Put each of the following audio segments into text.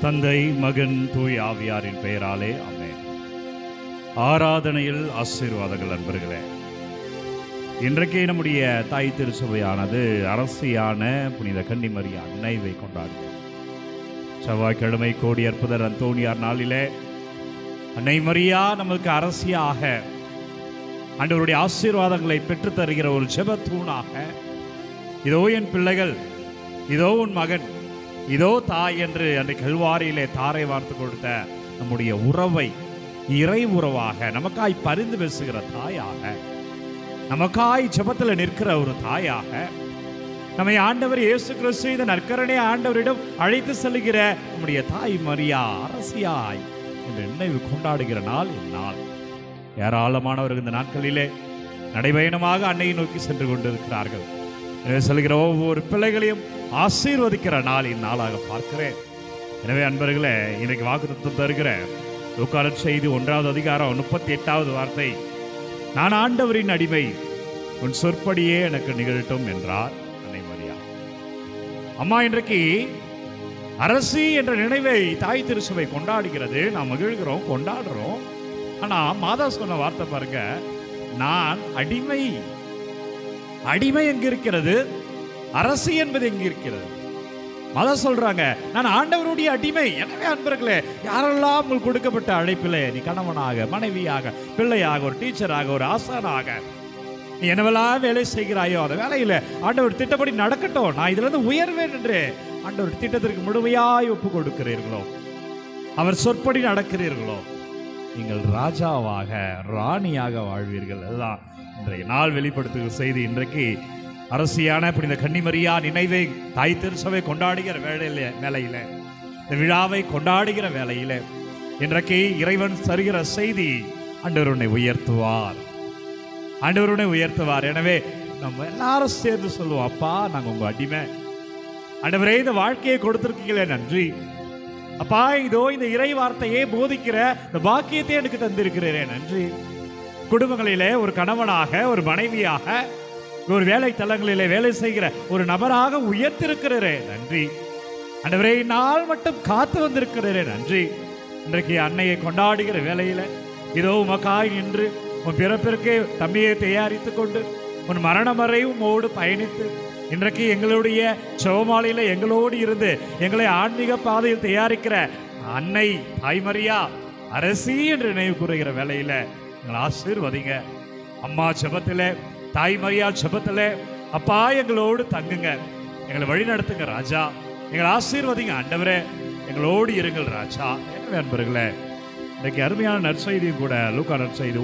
தந்தை, மகன், தூய் ஆவியாரின் பெயராலே ஆமென். ஆராதனையில் ஆசீர்வாதங்கள். நண்பர்களே, இன்றைக்கு நம்முடைய தாய் திருச்சபையானது அரசியான புனித கன்னிமரியா நினைவை கொண்டாடுகிறது. செவ்வாய்க்கிழமை கோடி அற்புதர் அந்தோணியார் நாளிலே அன்னை மரியா நமக்கு அரசியாக ஆண்டவருடைய ஆசீர்வாதங்களை பெற்றுத் தருகிற ஒரு ஜெபத்தூணாக, இதோ என் பிள்ளைகள், இதோ உன் மகன், இதோ தாய் என்று அன்றைக்கு கல்வாரியிலே தாரை வார்த்து கொடுத்த நம்முடைய உறவை இறை உறவாக நமக்காய் பரிந்து பேசுகிற தாயாக, நமக்காய் ஜெபத்தில் நிற்கிற ஒரு தாயாக, நம்மை ஆண்டவர் இயேசு கிறிஸ்து இந்த நற்கரணை ஆண்டவரிடம் அழைத்து செல்லுகிற நம்முடைய தாய் மரியா அரசியாய் என்று நினைவு கொண்டாடுகிற நாள் இந்நாள். ஏராளமானவர்கள் இந்த நாட்களிலே நடைபயணமாக அன்னையை நோக்கி சென்று கொண்டிருக்கிறார்கள். செல்கிற ஒவ்வொரு பிள்ளைகளையும் ஆசீர்வதிக்கிற நாள் இந்நாளாக பார்க்கிறேன். எனவே அன்பர்களே, இன்றைக்கு வாக்குத்தத்தம் தருகிற லூக்கா நற்செய்தி 1வது அதிகாரம் 38வது வார்த்தை, நான் ஆண்டவரின் அடிமை, உன் சொற்படியே எனக்கு நிகழட்டும் என்றார் அன்னை மரியா. அம்மா, இன்றைக்கு அரசி என்ற நினைவை தாய் திருச்சபை கொண்டாடுகிறது. நாம் மகிழ்கிறோம், கொண்டாடுறோம். ஆனா மாதா சொன்ன வார்த்தை பாருங்க, நான் அடிமை. அடிமை எங்க இருக்கிறது? அரசி என்பது எங்க இருக்கிறது? மாதா சொல்றாங்க, நான் ஆண்டவருடைய அடிமை. எனவே அன்பர்களே, யாரெல்லாம் உங்களுக்கு கொடுக்கப்பட்ட அழைப்பிலே நீ கணவனாக, மனைவியாக, பிள்ளையாக, ஒரு டீச்சராக, ஒரு ஆசானாக நீ என்னவெல்லாம் வேலை செய்கிறாயோ அந்த வேலையில ஆண்டவர் திட்டப்படி நடக்கட்டும், நான் இதுல இருந்து உயர்வேன் என்று ஆண்டவர் திட்டத்திற்கு முழுமையாய் ஒப்பு கொடுக்கிறீர்களோ, அவர் சொற்படி நடக்கிறீர்களோ, நீங்கள் ராஜாவாக, ராணியாக வாழ்வீர்கள். அதுதான் இன்றைய நாள் வெளிப்படுத்துகிற செய்தி. இன்றைக்கு அரசியான புனித கன்னிமரியா நினைவை தாய் திருச்சபை கொண்டாடுகிற வேளையில, இந்த விழாவை கொண்டாடுகிற வேளையில இன்றைக்கு இறைவன் தருகிற செய்தி, ஆண்டவர் உன்னை உயர்த்துவார், ஆண்டவர் உன்னை உயர்த்துவார். எனவே நம்ம எல்லாரும் சேர்ந்து சொல்லுவோம், அப்பா நாங்கள் உங்க அடிமை. ஆண்டவரே, இந்த வாழ்க்கையை கொடுத்திருக்கீங்களே நன்றி. அப்பா, இதோ இந்த இறை வார்த்தையை போதிக்கிற இந்த பாக்கியத்தை எனக்கு தந்திருக்கிறேன் நன்றி. குடும்பங்களிலே ஒரு கணவனாக, ஒரு மனைவியாக, ஒரு வேலை தலங்களிலே வேலை செய்கிற ஒரு நபராக உயர்த்திருக்கிறே நன்றி. ஆண்டவரே, நாள் மட்டும் காத்து வந்திருக்கிறே நன்றி. இன்றைக்கு அன்னையை கொண்டாடுகிற வேலையில இதோ உமக்காய் நின்று உன் பிறப்பிற்கே தம்பியை தயாரித்துக் கொண்டு உன் மரணம் வரையும் உம்மோடு பயணித்து இன்றைக்கு எங்களுடைய செவமாலையில எங்களோடு இருந்து எங்களை ஆன்மீக பாதையில் தயாரிக்கிற அன்னை தாய்மரியா அரசி என்று நினைவு கூறுகிற வேலையில எங்களை ஆசீர்வதிங்க. அம்மா ஜெபத்திலே, தாய்மரியா ஜெபத்திலே, அப்பா எங்களோடு தங்குங்க, எங்களை வழி நடத்துங்க ராஜா, எங்களை ஆசீர்வதிங்க ஆண்டவரே, எங்களோடு இருங்கள் ராஜா. எனவே அன்பர்களே, இன்றைக்கு அருமையான நற்செய்தியும் கூட லூக்கா நற்செய்தி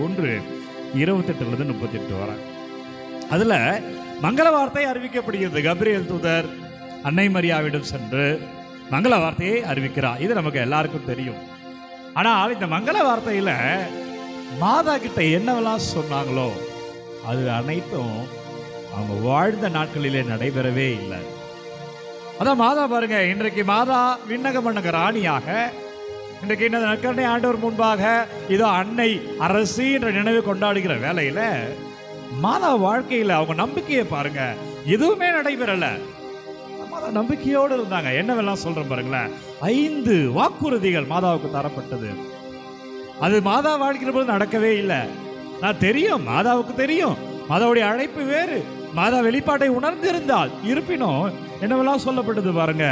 1:28-38 வர அதுல மங்கள வார்த்தை அறிவிக்கப்படுகிறது. கபிரியேல் தூதர் அன்னை மரியாவிடம் சென்று மங்கள வார்த்தையை அறிவிக்கிறார். இது நமக்கு எல்லாருக்கும் தெரியும். ஆனால் இந்த மங்கள வார்த்தையில மாதா கிட்ட என்னவெல்லாம் சொன்னாங்களோ அது அனைத்தும் அவங்க வாழ்ந்த நாட்களிலே நடைபெறவே இல்லை. அதான் மாதா பாருங்க, இன்றைக்கு மாதா விண்ணக மன்னக ராணியாக, இன்றைக்கு இந்த நற்கருணை ஆண்டவர் முன்பாக இதோ அன்னை அரசி என்ற நினைவு கொண்டாடுகிற வேலையில மாதா வாழ்க்கையில அவங்க நம்பிக்கையை பாருங்க, எதுவுமே நடைபெறல. மாதா நம்பிக்கையோடு இருந்தாங்க. என்னவெல்லாம் சொல்றேன் பாருங்களேன். 5 வாக்குறுதிகள் மாதாவுக்கு தரப்பட்டது. அது மாதா வாழ்க்கிற போது நடக்கவே இல்லை. நான் தெரியும், மாதாவுக்கு தெரியும், மாதாவுடைய அழைப்பு வேறு, மாதா வெளிப்பாட்டை உணர்ந்திருந்தால். இருப்பினும் என்னவெல்லாம் சொல்லப்பட்டது பாருங்க.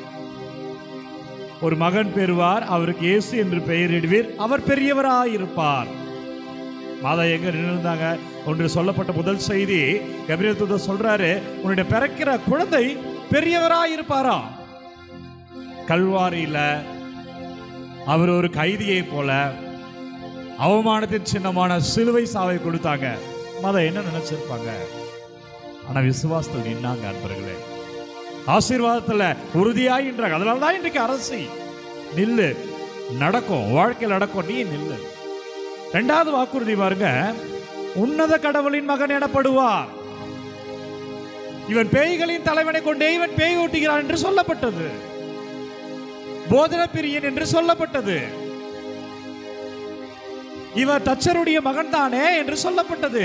ஒரு மகன் பெறுவார், அவருக்கு இயேசு என்று பெயரிடுவீர், அவர் பெரியவராயிருப்பார். மாதா எங்க நின்றுந்தாங்க? ஒன்று சொல்லப்பட்ட முதல் செய்தி, கபிரியேல் தூதர் சொல்றாரு, உன்னுடைய பிறக்கிற குழந்தை பெரியவராயிருப்பாரா. கல்வாரியில அவர் ஒரு கைதியை போல அவமானத்தின் சின்னமான சிலுவை சாவை கொடுத்தாங்க. மாதா என்ன நினைச்சிருப்பாங்க? ஆனா விசுவாசத்தில் நின்னாங்க அன்பர்களே, ஆசீர்வாதத்துல உறுதியாயின்றாங்க. அதனால்தான் இன்றைக்கு அரசி நில்லு, நடக்கும், வாழ்க்கையில் நடக்கும், நீ நில்லு. 2வது வாக்குறுதி பாருங்க, உன்னத கடவுளின் மகன் எனப்படுவார், இவன் பேய்களின் தலைவனை கொண்டே இவன் பேய் ஓட்டுகிறான் என்று சொல்லப்பட்டது, போதன பிரியன் என்று சொல்லப்பட்டது, இவர் தச்சருடைய மகன் தானே என்று சொல்லப்பட்டது.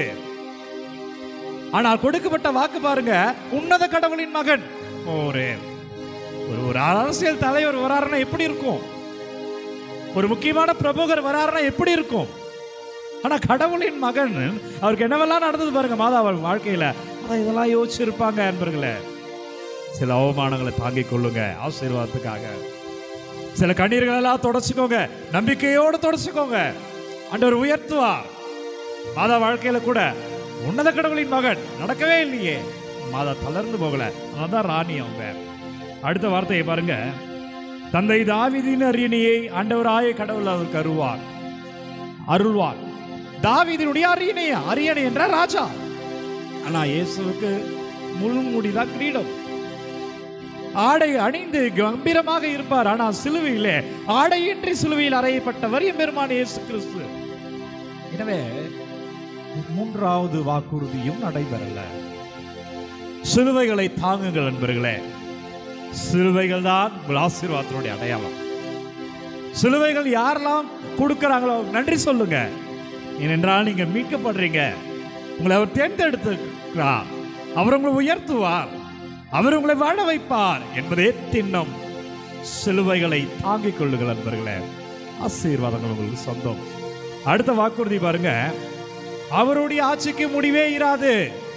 ஆனால் கொடுக்கப்பட்ட வாக்கு பாருங்க, உன்னத கடவுளின் மகன். ஒரு அரசியல் தலைவர் வராருன்னா எப்படி இருக்கும்? ஒரு முக்கியமான பிரமுகர் வராருன்னா எப்படி இருக்கும்? ஆனா கடவுளின் மகன் அவருக்கு என்னவெல்லாம் நடந்தது பாருங்க மாதா வாழ்க்கையில. இதெல்லாம் யோசிச்சிருப்பாங்க அன்பர்களே. சில அவமானங்களை தாங்கிக் கொள்ளுங்க ஆசீர்வாதத்துக்காக. சில கண்ணீர்கள் எல்லாம் தொடச்சுக்கோங்க, நம்பிக்கையோடு தொடச்சுக்கோங்க. ஆண்டவர் உயர்த்துவார். மாதா வாழ்க்கையில கூட உன்னத கடவுளின் மகன் நடக்கவே இல்லையே, மாதா தளர்ந்து போகல, அதான் ராணி அவங்க. அடுத்த வார்த்தையை பாருங்க, தந்தை தாவீதின் அரியணையை ஆண்டவராய கடவுள் அவருக்கு அருள்வார். தாவீதினுடைய அரியணை என்ற ராஜா. ஆனா இயேசுவுக்கு முள்முடிதான் கிரீடம். ஆடை அணிந்து கம்பீரமாக இருப்பார். ஆனா சிலுவையிலே ஆடையின்றி சிலுவையில் அறையப்பட்டவர் எம்பெருமான் இயேசு கிறிஸ்து. எனவே மூன்றாவது வாக்குறுதியும் நடைபெறல. சிலுவைகளை தாங்குங்கள் நண்பர்களே. சிலுவைகள் தான் ஆசீர்வாதத்தினுடைய அடையாளம். சிலுவைகள் யாரெல்லாம் கொடுக்கிறாங்களோ நன்றி சொல்லுங்க. ஏனென்றால் நீங்க மீட்கப்படுறீங்க. உங்களை அவர் தேர்ந்தெடுத்துக்கிறார். அவர் உங்களை உயர்த்துவார். அவர் உங்களை வாழ வைப்பார் என்பதே திண்ணம். சிலுவைகளை தாங்கிக் கொள்ளுங்கள் நண்பர்களே. ஆசீர்வாதங்கள் உங்களுக்கு சொந்தம். அடுத்த வாக்குறுதி பாருங்க, அவருடைய ஆட்சிக்கு முடிவே இராது.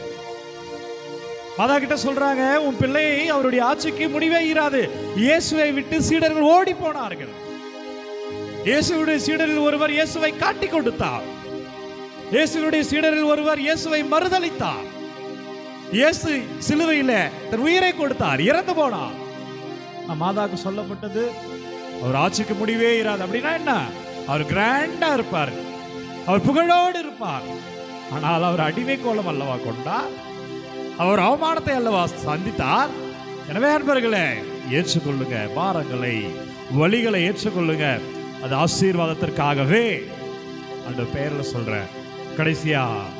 மாதா கிட்ட சொல்றாங்க, உன் பிள்ளையை அவருடைய ஆட்சிக்கு முடிவே இராது. இயேசுவை விட்டு சீடர்கள் ஓடி போனார்கள். இயேசுடைய சீடரில் ஒருவர் இயேசுவை காட்டி கொடுத்தார். இயேசுடைய சீடரில் ஒருவர் இயேசுவை மறுதலித்தார். இயேசு சிலுவையில தன் உயிரை கொடுத்தார், இறந்து போனார். மாதாவுக்கு சொல்லப்பட்டது, அவர் ஆட்சிக்கு முடிவே இராது. அப்படின்னா என்ன? அவர் கிராண்டா இருப்பார், அவர் புகழோடு இருப்பார். ஆனால் அவர் அடிமை கோலம் அல்லவா கொண்டார், அவர் அவமானத்தை அல்லவா சந்தித்தார். எனவே அன்பர்களே, ஏற்றுக்கொள்ளுங்க பாரங்களை, வலிகளை ஏற்றுக்கொள்ளுங்க. அது ஆசீர்வாதத்திற்காகவே அந்த பெயர்ல சொல்றேன். கடைசியா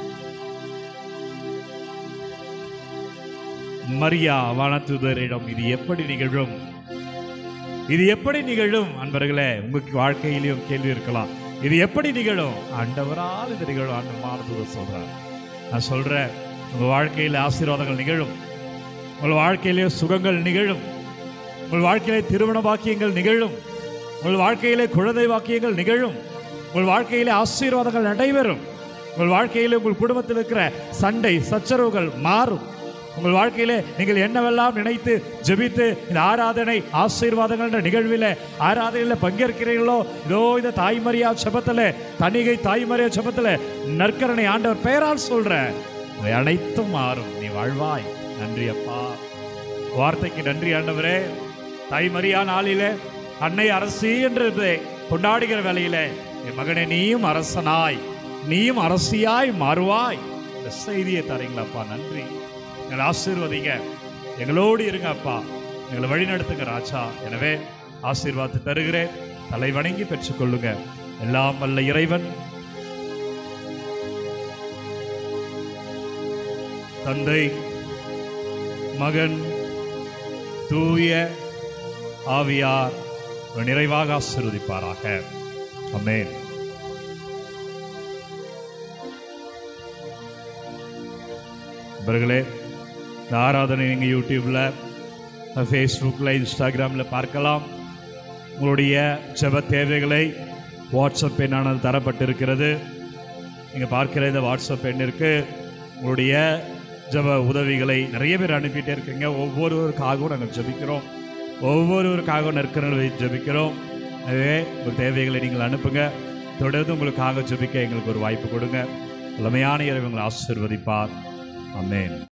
மரியா வானதூதரிடம் இது எப்படி நிகழும், இது எப்படி நிகழும்? அன்பர்களே, உங்களுக்கு வாழ்க்கையிலும் கேள்வி இருக்கலாம், இது எப்படி நிகழும்? ஆண்டவரால் இது நிகழும். ஆண்டு வானதூதர் சொல்றார். நான் சொல்றேன், உங்க வாழ்க்கையில் ஆசீர்வாதங்கள் நிகழும், உங்கள் வாழ்க்கையிலே சுகங்கள் நிகழும், உங்கள் வாழ்க்கையிலே திருமண பாக்கியங்கள் நிகழும், உங்கள் வாழ்க்கையிலே குழந்தை பாக்கியங்கள் நிகழும், உங்கள் வாழ்க்கையிலே ஆசீர்வாதங்கள் நடைபெறும், உங்கள் வாழ்க்கையிலே உங்கள் குடும்பத்தில் இருக்கிற சண்டை சச்சரவுகள் மாறும். உங்கள் வாழ்க்கையிலே நீங்கள் என்னவெல்லாம் நினைத்து ஜெபித்து இந்த ஆராதனை ஆசீர்வாதங்கள் என்ற நிகழ்வில் ஆராதனையில் பங்கேற்கிறீர்களோ, இதோ இந்த தாய்மரியா ஜெபத்தில், தணிகை தாய்மரியா ஜெபத்தில் நற்கரணை ஆண்டவர் பெயரால் சொல்ற இவை அனைத்தும் மாறும். நீ வாழ்வாய். நன்றி அப்பா, வார்த்தைக்கு நன்றி ஆண்டவரே. தாய்மரியா நாளிலே அன்னை அரசி என்று கொண்டாடுகிற வேளையிலே, என் மகனே நீயும் அரசனாய், நீயும் அரசியாய் மாறுவாய். இந்த செய்தியை தரீங்களாப்பா, நன்றி. எங்களை ஆசீர்வதிங்க, எங்களோடு இருங்க அப்பா, எங்களை வழி நடத்துங்க ராஜா. எனவே ஆசீர்வாதத்தை தருகிறேன். தலை வணங்கி பெற்றுக்கொள்ளுங்க. எல்லாம் வல்ல இறைவன் தந்தை, மகன், தூய ஆவியார் நிறைவாக ஆசீர்வதிப்பாராக. ஆமென். நண்பர்களே, இந்த ஆராதனை நீங்கள் யூடியூப்ல, ஃபேஸ்புக்கில், இன்ஸ்டாகிராமில் பார்க்கலாம். உங்களுடைய ஜெப தேவைகளை வாட்ஸ்அப் எண்ணானது தரப்பட்டிருக்கிறது. நீங்கள் பார்க்கிற இந்த வாட்ஸ்அப் எண்ணிற்கு உங்களுடைய ஜெப உதவிகளை நிறைய பேர் அனுப்பிட்டே இருக்கீங்க. ஒவ்வொருவருக்காகவும் நாங்கள் ஜெபிக்கிறோம், ஒவ்வொருவருக்காகவும் நற்கரணை ஜெபிக்கிறோம். எனவே உங்கள் தேவைகளை நீங்கள் அனுப்புங்க. தொடர்ந்து உங்களுக்காக ஜெபிக்க எங்களுக்கு ஒரு வாய்ப்பு கொடுங்க. வல்லமையான இறைவனை ஆசீர்வதிப்பார். ஆமென்.